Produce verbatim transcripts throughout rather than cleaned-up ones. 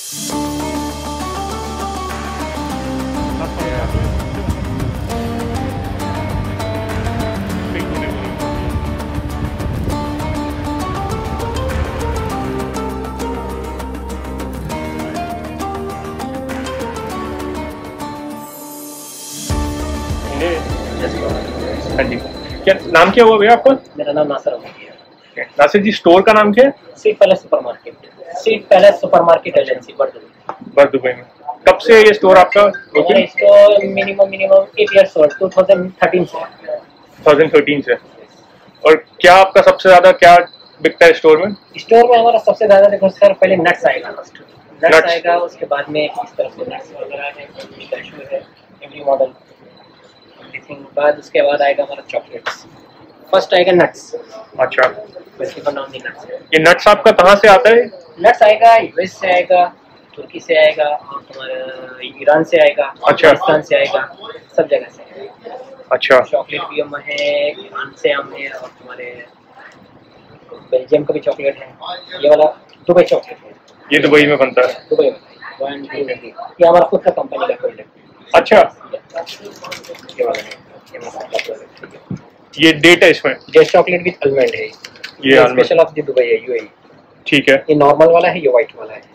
हाँ जी, क्या नाम क्या हुआ भैया आपका? मेरा नाम नासिर है। नासिर जी, स्टोर का नाम क्या है? Seat palace supermarket, seat palace supermarket agency Bur Dubai. Bur Dubai में। कब से ये स्टोर आपका? हमारा store minimum minimum eight years old, two thousand thirteen से टू थाउजेंड थर्टीन से। और क्या आपका सबसे ज्यादा क्या बिकता है स्टोर में? स्टोर में हमारा सबसे ज्यादा देखो सर, पहले नट्स आएगा, नट्स आएगा, उसके बाद में इस तरह से नट्स वगैरह है, कैशू है, एवरी मॉडल एवरीथिंग। बाद उसके बाद आएगा हमारा चॉकलेट्स। फर्स्ट आएगा नट्स। अच्छा, वैसे का नाम नहीं नट्स है। ये नट्स आपका कहाँ से आता है? नट्स आएगा यूएस से आएगा, तुर्की से आएगा, और तुम्हारा ईरान से आएगा, पाकिस्तान से आएगा, सब जगह से आएगा। अच्छा, चॉकलेट भी हम है, ईरान से हम है, और तुम्हारे बेल्जियम का भी चॉकलेट है। ये वाला दुबई चॉकलेट है, ये दुबई में बनता है। दुबई में ये हमारा खुद का कंपनी का प्रोडक्ट है। अच्छा, ये वाला है, ये हमारा प्रोडक्ट है। ये डेट है इसमें? डेट चॉकलेट विद आलमंड है, ये स्पेशल ऑफ द दुबई है, यूएई। ठीक है। ये नॉर्मल वाला है, ये व्हाइट वाला है,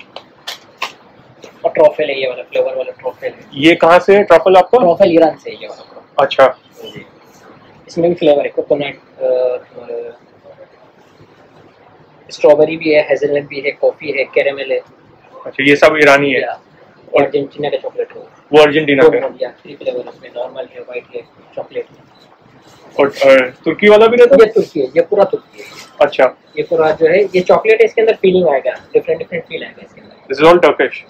और ट्रफल है, ये वाला फ्लेवर वाला ट्रफल है। ये कहाँ से है ट्रफल आपका? ट्रफल ईरान से है ये वाला। अच्छा, इसमें भी फ्लेवर है, कोकोनट, स्ट्रॉबेरी भी है, हेज़लनट भी है, कॉफी है, कैरेमल है। अच्छा, ये सब ईरानी है। और अर्जेंटीना का चॉकलेट है, वो अर्जेंटीना का है। थ्री फ्लेवर इसमें, नॉर्मल है, व्हाइट है, चॉकलेट है। और तुर्की वाला भी रहता है? ये तुर्की है, ये पूरा तुर्की है। अच्छा, ये पूरा जो है ये चॉकलेट है, इसके अंदर फीलिंग आएगा, डिफरेंट डिफरेंट फील आएगा इसके अंदर। This is all Turkish.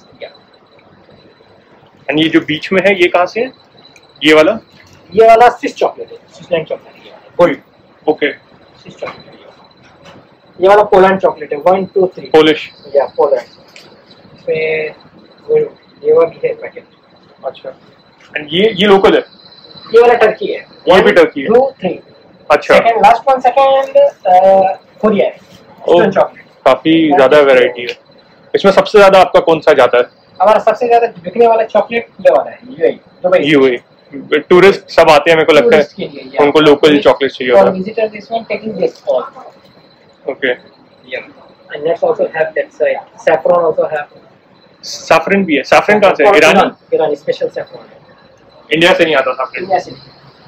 And ये जो बीच में है ये कहाँ से है? ये वाला? ये वाला स्विस चॉकलेट है, स्विट्जरलैंड चॉकलेट है। कोई ओके, स्विस चॉकलेट है। ये वाला पोलैंड चॉकलेट है, वन टू थ्री पोलिश। या पोलैंड। इसमें वो ये वाला भी है पैकेट। अच्छा, एंड ये ये लोकल है? ये वाला टर्की है, ये भी टर्की है। Two three. अच्छा, second last one second Korea है, ईस्टर्न चॉकलेट। काफी ज्यादा वैरायटी है। इसमें सबसे ज्यादा आपका कौन सा जाता है? हमारा सबसे ज्यादा बिकने वाला चॉकलेट ये वाला है, यूएई दुबई। यूएई टूरिस्ट सब आते हैं, मेरे को लगता है उनको लोकल चॉकलेट चाहिए होता है। Visitor this one taking this all. Okay, या and next also have that side saffron also have. Saffron भी है? सैफरन कहाँ से? ईरानी? ईरानी स्पेशल सैफरन है, इंडिया से नहीं आता सैफरन। इंडिया से।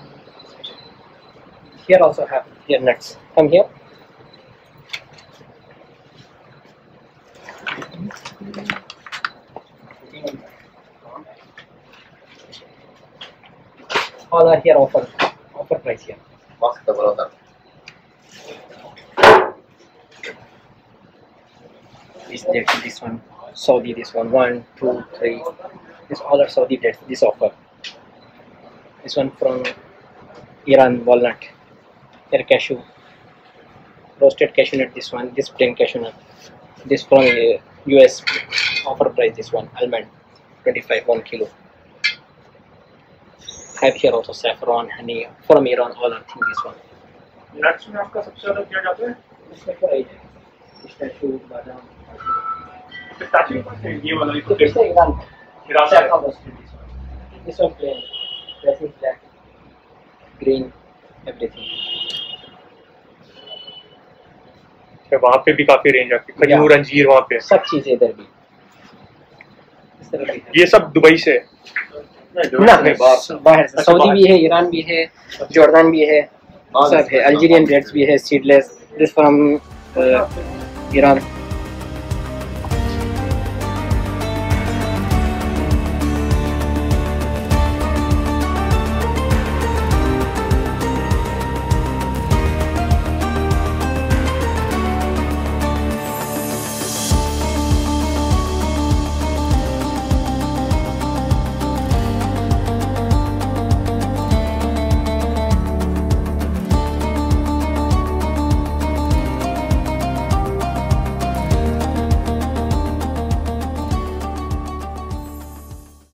Here also have here nuts. Come here. All are here offer, offer price here. Mask the brother. This date, this one, Saudi, this one, one, two, three. This all are Saudi dates. This offer. This one from Iran, walnut. Here cashew, roasted cashew nut. This one, this plain cashew nut. This from uh, U S offer price. This one almond, twenty-five one kilo. Have here also saffron, honey from Iran. All are thing this one. Nuts में आपका सबसे ज्यादा क्या जाता है? इसमें क्या है? पिस्ताशियो, बादाम, पिस्ताशियो कौन सा है? ये वाला? तो पिस्ता ईरान, ईरान से saffron roasted. This one, this one plain, this is black, green, everything. वहाँ पे भी काफी रेंज आती है, खजूर, अंजीर वहाँ पे सब चीजें इधर भी इस तरह भी। ये सब दुबई से? ना बाहर से, सऊदी भी है, ईरान भी है, जॉर्डन भी है, सब है, अल्जीरियन डेट्स भी है, सीडलेस, दिस फ्रॉम ईरान।